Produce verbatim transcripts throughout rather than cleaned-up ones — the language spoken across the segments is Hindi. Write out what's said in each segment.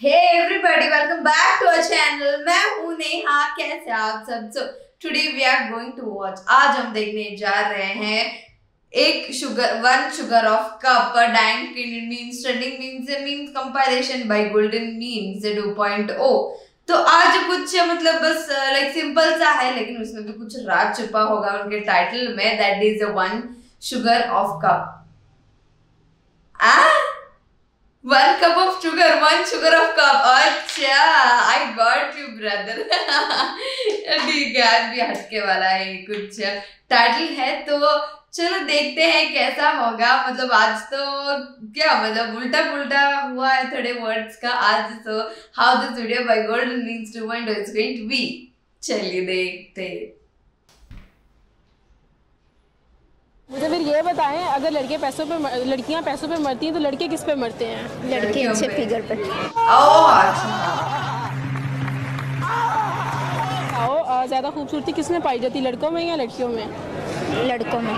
Hey everybody, welcome back to our channel. मैं हूँ नेहा, कैसे आप सब? So today we are going to watch. आज हम देखने जा रहे हैं एक sugar one sugar of cup a dying memes trending memes memes compilation by Golden Memes two point O. तो आज कुछ मतलब बस लाइक सिंपल सा है, लेकिन उसमें भी कुछ राज छुपा होगा उनके टाइटल में. That is a one sugar of cup. Uh One cup of sugar, one sugar of cup. अच्छा, I got you brother. ठीक है, आज भी हटके वाला है कुछ टाइटल है, तो चलो देखते हैं कैसा होगा. मतलब आज तो क्या मतलब उल्टा पुल्टा हुआ है थोड़े वर्ड्स का आज. तो how this video by golden memes two point o is going to be. चलिए देखते हैं. मुझे फिर ये बताएं, अगर लड़के पैसों पे लड़कियां पैसों पे मरती हैं तो लड़के किस पे मरते हैं? लड़के अच्छे फिगर पे. आओ, ज्यादा खूबसूरती किसमें पाई जाती है, लड़कों में या लड़कियों में? लड़कों में.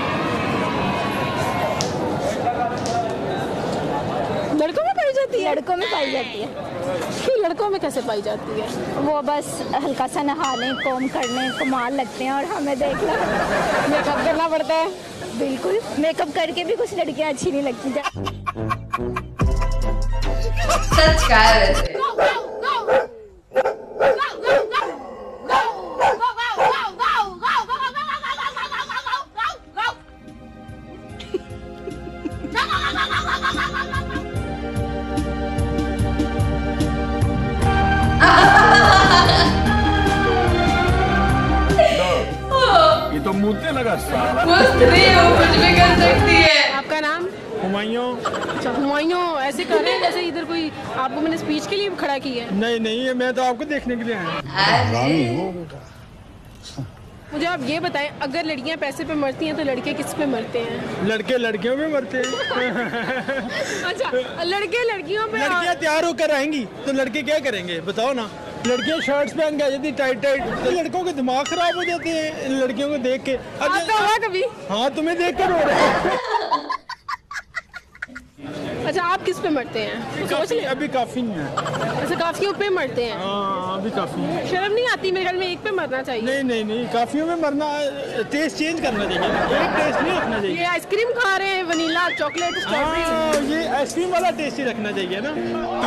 लड़कों में पाई जाती है? लड़कों में पाई जाती है. क्यों लड़कों में कैसे पाई जाती है? वो बस हल्का सा नहाने, कॉम करने, कमाल लगते हैं और हमें देखना मेकअप करना पड़ता है. बिल्कुल, मेकअप करके भी कुछ लड़कियां अच्छी नहीं लगती. सच का है वैसे. ये तो मुझे लगा सारा. कुछ नहीं हो, कुछ भी कर सकती है. आपका नाम? हुमायूं. अच्छा, हुमायूं. ऐसे कर रहे हैं जैसे इधर कोई आपको मैंने स्पीच के लिए खड़ा किया है. नहीं नहीं, ये मैं तो आपको देखने के लिए आया. मुझे आप ये बताएं, अगर लड़कियां पैसे पे मरती हैं तो लड़के किस पे मरते हैं? लड़के लड़कियों में मरते हैं. अच्छा, लड़के लड़कियों पे. लड़कियां तैयार होकर आएंगी तो लड़के क्या करेंगे बताओ ना. लड़कियां शर्ट्स पहन के आ जाती टाइट टाइट, तो लड़कों के दिमाग खराब हो जाते हैं लड़कियों को देख के. आपका हुआ कभी? हाँ, तुम्हें देख कर रो रहे हैं. अच्छा, आप किस पे मरते हैं? सोच ले. अभी काफी नहीं है. अच्छा, काफियों पे मरते हैं. हाँ, अभी काफी है. शर्म नहीं आती? मेरे ख्याल में एक पे मरना चाहिए. नहीं नहीं नहीं, काफियों में मरना, टेस्ट चेंज करना चाहिए, एक टेस्ट नहीं रखना चाहिए. ये आइसक्रीम खा रहे हैं, वनीला, चॉकलेट, स्ट्रॉबेरी. ये आइसक्रीम वाला टेस्ट ही रखना चाहिए ना.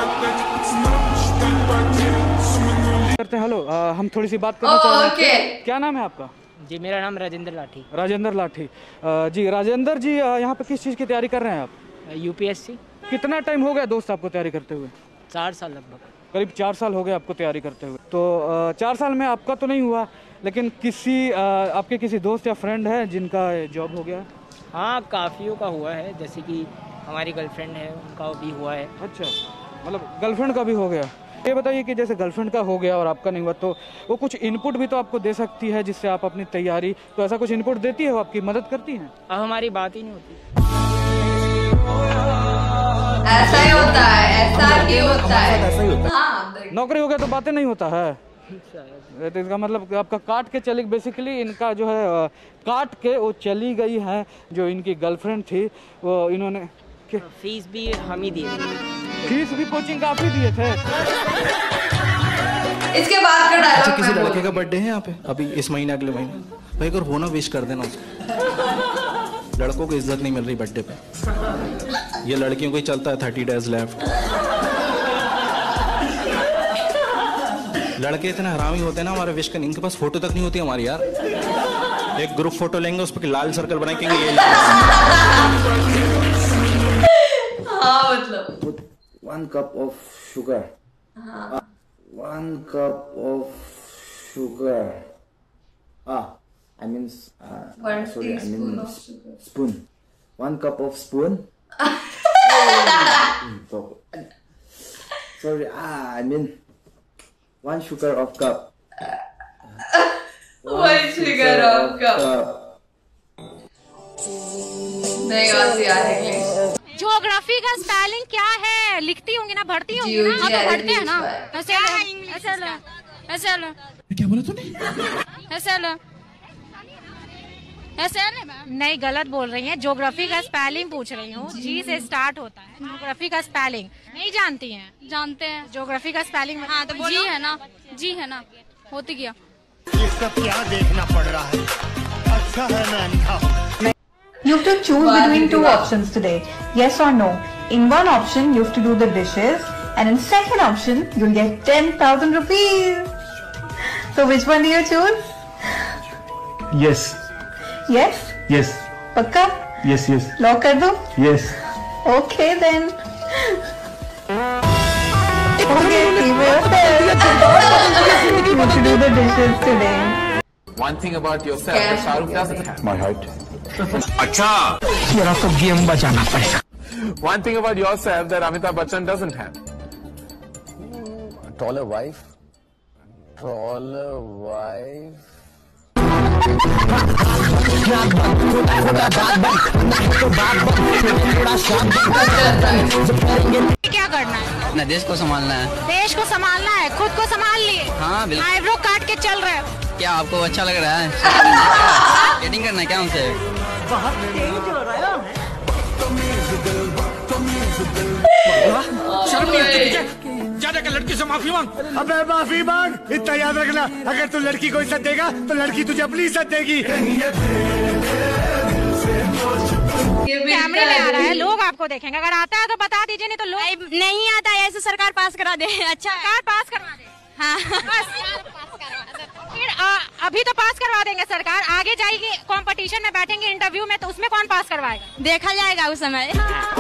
करते हैं. हेलो, हम थोड़ी सी बात करना चाह रहे हैं. क्या नाम है आपका? जी, मेरा नाम राजेंद्र लाठी. राजेंद्र लाठी. जी राजेंद्र जी, यहाँ पे किस चीज़ की तैयारी कर रहे हैं आप? यूपीएससी. कितना टाइम हो गया दोस्त आपको तैयारी करते हुए? चार साल लगभग. करीब चार साल हो गए आपको तैयारी करते हुए. तो चार साल में आपका तो नहीं हुआ, लेकिन किसी आपके किसी दोस्त या फ्रेंड है जिनका जॉब हो गया? हाँ, काफ़ियों का हुआ है. जैसे कि हमारी गर्लफ्रेंड है, उनका भी हुआ है. अच्छा, मतलब गर्लफ्रेंड का भी हो गया. ये बताइए कि जैसे गर्लफ्रेंड का हो गया और आपका नहीं हुआ, तो वो कुछ इनपुट भी तो आपको दे सकती है जिससे आप अपनी तैयारी, तो ऐसा कुछ इनपुट देती है, वो आपकी मदद करती हैं? अब हमारी बात ही नहीं होती. ऐसा ही होता है, ऐसा ही होता है. ऐसा ही होता है. हाँ, नौकरी हो गया तो बातें नहीं होता है. तो इसका मतलब आपका काट के चली, बेसिकली इनका जो है काट के वो चली गई है. जो इनकी गर्लफ्रेंड थी वो इन्होंने फीस भी हम ही दिए. फीस भी कोचिंग का आप ही दिए थे. इसके बाद का डायलॉग. अच्छा, किसी लड़के का बर्थडे है यहाँ पे अभी इस महीने, अगले महीने, भाई अगर हो ना विश कर देना उसको. लड़कों को इज्जत नहीं मिल रही बर्थडे पे. ये लड़कियों को ही चलता है थर्टी डेज लेफ्ट. लड़के इतने हरामी होते हैं ना, हमारे विश करने, इनके पास फोटो तक नहीं होती हमारी यार. एक ग्रुप फोटो लेंगे, उस पर लाल सर्कल बनाएंगे. हाँ, मतलब one cup of sugar. हाँ. One cup of sugar. Ah, I mean, uh, One sorry, I teaspoon mean of sugar. spoon. One cup of spoon. Sorry, ah, I mean one sugar of cup. One, one sugar of cup. cup. नहीं आती यार इंग्लिश. ज्योग्राफी का स्पेलिंग क्या है? लिखती होंगी ना, भरती होंगी ना. आप तो भरते हैं ना. ऐसे ऐसे लो, ऐसे लो. क्या बोला तूने? ऐसे लो. ऐसे नहीं, गलत बोल रही हैं. ज्योग्राफी का स्पेलिंग पूछ रही हूँ. जी से स्टार्ट होता है ज्योग्राफी का स्पेलिंग. नहीं जानती हैं? जानते हैं। ज्योग्राफी का स्पेलिंग? हाँ तो जी है ना, जी है ना, होती गया। ये सब क्या देखना पड़ रहा है? अच्छा है मैं अंधा हूँ। You have to choose between two options today, yes or no. In one option, you have to do the dishes, and in second option, you'll get ten thousand rupees. So which one do you choose? Yes. Yes? Yes. Pakka? Yes, yes. Lock कर दो? Yes. Okay then. Okay, keep yourself. You have to do the dishes today. One thing about yourself that Shahrukh doesn't have. My height. अच्छा यार आपको गेम बचाना पड़ेगा. One thing about yourself that Amitabh Bachchan doesn't have. Taller wife. Taller wife. क्या करना है? अपना देश को संभालना है. देश को संभालना है, खुद को संभाल लिए. हाँ बिल्कुल. आईब्रो काट के चल रहे हो. क्या आपको अच्छा लग रहा है? स्केटिंग करना है क्या हमसे? बहुत तेज हो रहा है. शर्म नहीं आती तुझे? जा जाकर लड़की से माफी मांग. अबे माफी मांग. इतना याद रखना, अगर तू लड़की को इज्जत देगा तो लड़की तुझे अपनी इज्जत देगी. कैमरे में आ रहा है, लोग आपको देखेंगे. अगर आता है तो बता दीजिए, नहीं तो लोग नहीं आता है. ऐसे सरकार पास करा दे. अच्छा सरकार पास करवा दे. हाँ फिर आ, अभी तो पास करवा देंगे सरकार. आगे जाएगी, कंपटीशन में बैठेंगे इंटरव्यू में, तो उसमें कौन पास करवाएगा? देखा जाएगा उस समय.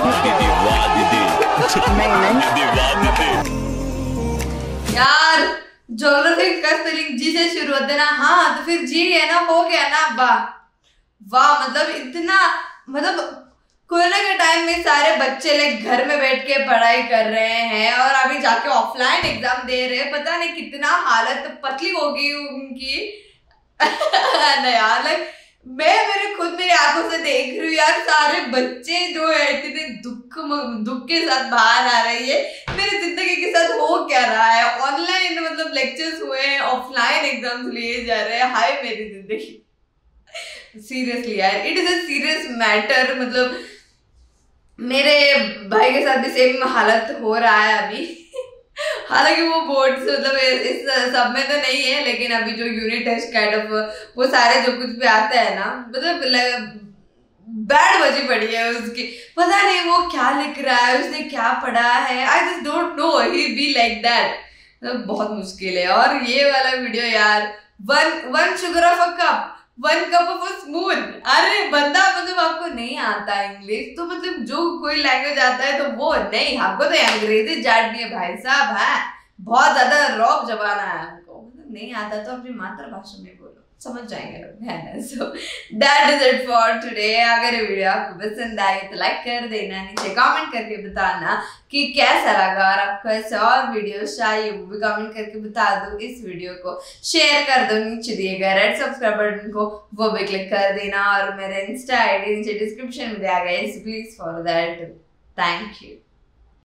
यार ज्योग्राफी का स्पेलिंग जी से शुरू होते ना. हाँ तो फिर जी है ना, हो गया ना. वाह वाह. मतलब इतना, मतलब कोरोना के टाइम में सारे बच्चे लाइक घर में बैठ के पढ़ाई कर रहे हैं और अभी जाके ऑफलाइन एग्जाम दे रहे हैं. पता नहीं कितना हालत पतली हो गई उनकी. यार लाइक मैं मेरे खुद मेरी आंखों से देख रही हूँ यार, सारे बच्चे जो है इतने दुख दुख के साथ बाहर आ रही है. मेरी जिंदगी के साथ हो क्या रहा है? ऑनलाइन मतलब लेक्चर्स हुए हैं, ऑफलाइन एग्जाम्स लिए जा रहे हैं. हाय मेरी जिंदगी. सीरियसली यार, it is a serious matter. मतलब मेरे भाई के साथ भी सेम हालत हो रहा है अभी. हालांकि वो बोर्ड से मतलब इस सब में तो नहीं है, लेकिन अभी जो यूनिट टेस्ट काइंड ऑफ वो सारे जो कुछ भी आता है ना, मतलब बैड बजी पड़ी है उसकी. पता नहीं वो क्या लिख रहा है, उसने क्या पढ़ा है. I just don't know. He be like that. मतलब बहुत मुश्किल है. और ये वाला वीडियो यार, one one sugar of a cup, one cup of a spoon. अरे बंदा मतलब आपको नहीं आता इंग्लिश तो मतलब जो कोई लैंग्वेज आता है तो वो नहीं. हमको तो अंग्रेजी जाटनी है भाई साहब. है बहुत ज्यादा रॉब जबाना है हमको. मतलब नहीं आता तो अपनी मातृभाषा में बोलो, समझ जाएंगे लोग, है ना. So that is it for today. अगर ये वीडियो आपको पसंद आई तो लाइक कर देना, नीचे कमेंट करके बताना कि कैसा लगा, और आपको ऐसे और वीडियो चाहिए वो भी कमेंट करके बता दो. इस वीडियो को शेयर कर दो, नीचे दिए गए रेड सब्सक्राइब बटन को वो भी क्लिक कर देना, और मेरे इंस्टा आईडी नीचे डिस्क्रिप्शन में दिया गया है, please follow that. Thank you.